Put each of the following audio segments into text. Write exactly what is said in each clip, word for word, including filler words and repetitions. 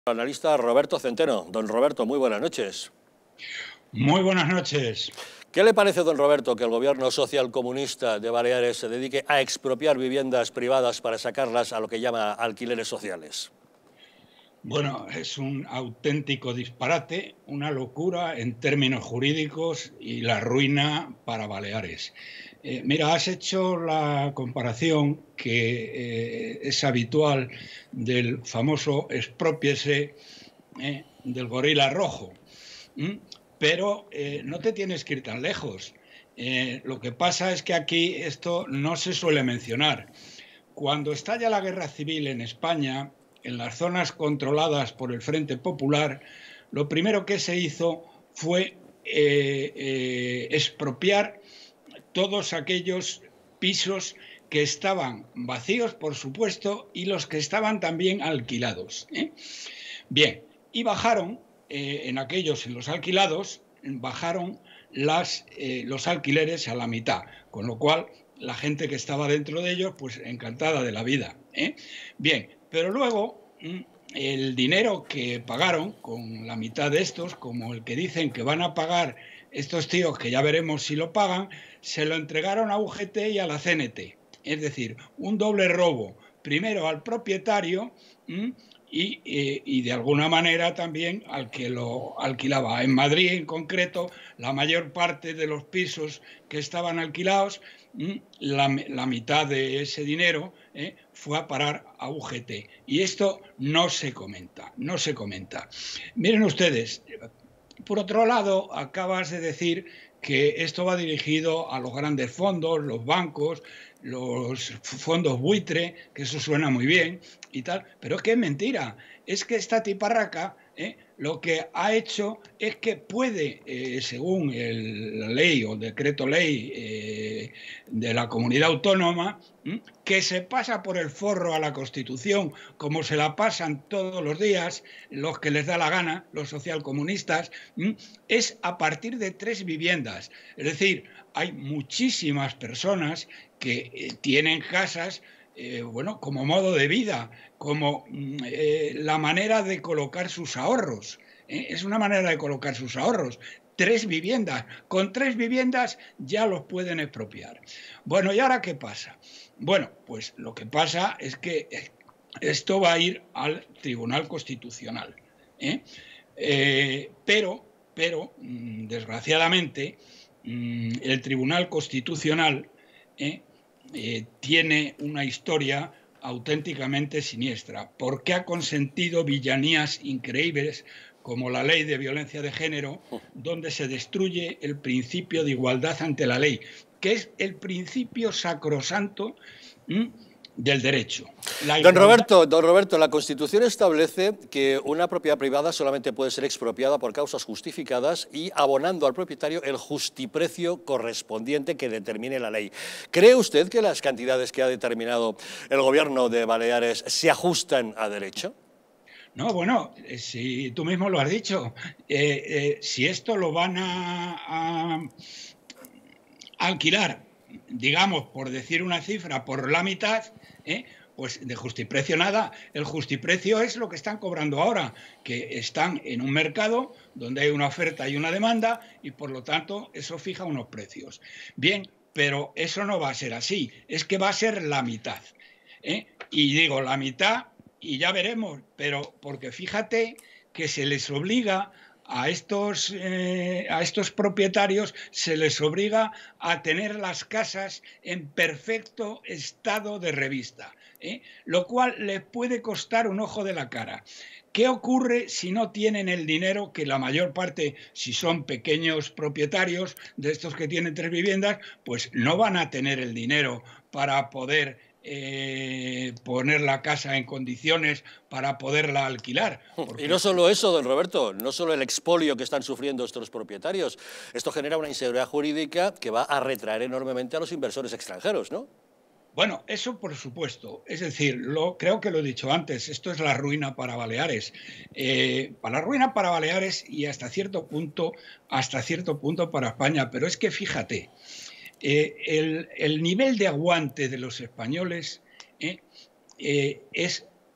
Analista Roberto Centeno. Don Roberto, muy buenas noches. Muy buenas noches. ¿Qué le parece, don Roberto, que el gobierno socialcomunista de Baleares se dedique a expropiar viviendas privadas para sacarlas a lo que llama alquileres sociales? Bueno, es un auténtico disparate, una locura en términos jurídicos y la ruina para Baleares. Eh, mira, has hecho la comparación que eh, es habitual del famoso expropiese eh, del gorila rojo. ¿Mm? Pero eh, no te tienes que ir tan lejos. Eh, lo que pasa es que aquí esto no se suele mencionar. Cuando estalla la guerra civil en España, en las zonas controladas por el Frente Popular, lo primero que se hizo fue eh, eh, expropiar todos aquellos pisos que estaban vacíos, por supuesto, y los que estaban también alquilados, ¿eh? Bien, y bajaron, eh, en aquellos, en los alquilados, bajaron las, eh, los alquileres a la mitad, con lo cual la gente que estaba dentro de ellos, pues encantada de la vida, ¿eh? Bien, pero luego el dinero que pagaron con la mitad de estos, como el que dicen que van a pagar estos tíos, que ya veremos si lo pagan, se lo entregaron a U G T y a la C N T. Es decir, un doble robo, primero al propietario ¿m? Y, y, y de alguna manera también al que lo alquilaba. En Madrid, en concreto, la mayor parte de los pisos que estaban alquilados, la, la mitad de ese dinero eh, fue a parar a U G T. Y esto no se comenta, no se comenta. Miren ustedes, por otro lado, acabas de decir que esto va dirigido a los grandes fondos, los bancos, los fondos buitre, que eso suena muy bien y tal, pero es que es mentira. Es que esta tiparraca eh, lo que ha hecho es que puede, eh, según el, la ley o el decreto ley eh, de la comunidad autónoma, ¿m? que se pasa por el forro a la Constitución, como se la pasan todos los días los que les da la gana, los socialcomunistas, ¿m? es a partir de tres viviendas. Es decir, hay muchísimas personas que eh, tienen casas Eh, bueno, como modo de vida, como eh, la manera de colocar sus ahorros. ¿eh? Es una manera de colocar sus ahorros. Tres viviendas. Con tres viviendas ya los pueden expropiar. Bueno, ¿y ahora qué pasa? Bueno, pues lo que pasa es que esto va a ir al Tribunal Constitucional. ¿eh? Eh, pero, pero, desgraciadamente, el Tribunal Constitucional ¿eh? Eh, tiene una historia auténticamente siniestra, porque ha consentido villanías increíbles como la ley de violencia de género, donde se destruye el principio de igualdad ante la ley, que es el principio sacrosanto ¿m? del derecho. Don Roberto, don Roberto, la Constitución establece que una propiedad privada solamente puede ser expropiada por causas justificadas y abonando al propietario el justiprecio correspondiente que determine la ley. ¿Cree usted que las cantidades que ha determinado el gobierno de Baleares se ajustan a derecho? No, bueno, si tú mismo lo has dicho, eh, eh, si esto lo van a, a, a alquilar, digamos, por decir una cifra, por la mitad, ¿eh? pues de justiprecio nada. El justiprecio es lo que están cobrando ahora, que están en un mercado donde hay una oferta y una demanda y por lo tanto eso fija unos precios. Bien, pero eso no va a ser así, es que va a ser la mitad. ¿eh? Y digo la mitad y ya veremos, pero porque fíjate que se les obliga a estos, eh, a estos propietarios, se les obliga a tener las casas en perfecto estado de revista, ¿eh? lo cual les puede costar un ojo de la cara. ¿Qué ocurre si no tienen el dinero? Que la mayor parte, si son pequeños propietarios de estos que tienen tres viviendas, pues no van a tener el dinero para poder Eh, poner la casa en condiciones para poderla alquilar. Porque... Y no solo eso, don Roberto, no solo el expolio que están sufriendo estos propietarios, esto genera una inseguridad jurídica que va a retraer enormemente a los inversores extranjeros, ¿no? Bueno, eso por supuesto. Es decir, lo, creo que lo he dicho antes, esto es la ruina para Baleares. Eh, para la ruina para Baleares y hasta cierto punto, hasta cierto punto para España. Pero es que fíjate, Eh, el, el nivel de aguante de los españoles eh, eh, es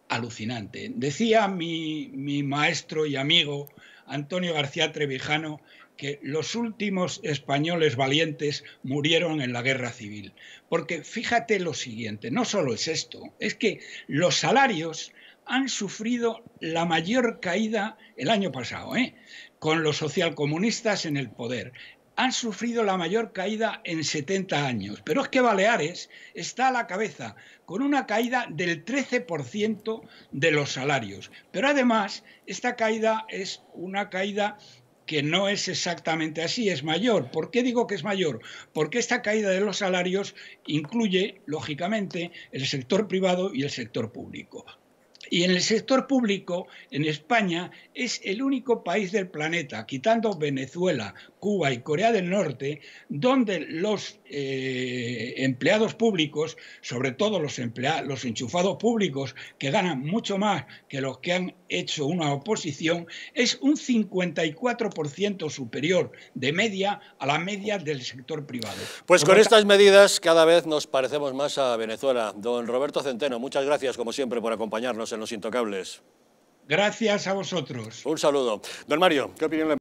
alucinante. Decía mi, mi maestro y amigo Antonio García Trevijano que los últimos españoles valientes murieron en la guerra civil. Porque fíjate lo siguiente, no solo es esto, es que los salarios han sufrido la mayor caída el año pasado, ¿eh? Con los socialcomunistas en el poder. Han sufrido la mayor caída en setenta años. Pero es que Baleares está a la cabeza, con una caída del trece por ciento de los salarios. Pero además, esta caída es una caída que no es exactamente así, es mayor. ¿Por qué digo que es mayor? Porque esta caída de los salarios incluye, lógicamente, el sector privado y el sector público. Y en el sector público, en España, es el único país del planeta, quitando Venezuela, Cuba y Corea del Norte, donde los eh, empleados públicos, sobre todo los, empleados, los enchufados públicos, que ganan mucho más que los que han hecho una oposición, es un cincuenta y cuatro por ciento superior de media a la media del sector privado. Pues con estas medidas cada vez nos parecemos más a Venezuela. Don Roberto Centeno, muchas gracias, como siempre, por acompañarnos en Los Intocables. Gracias a vosotros. Un saludo. Don Mario, ¿qué opinión le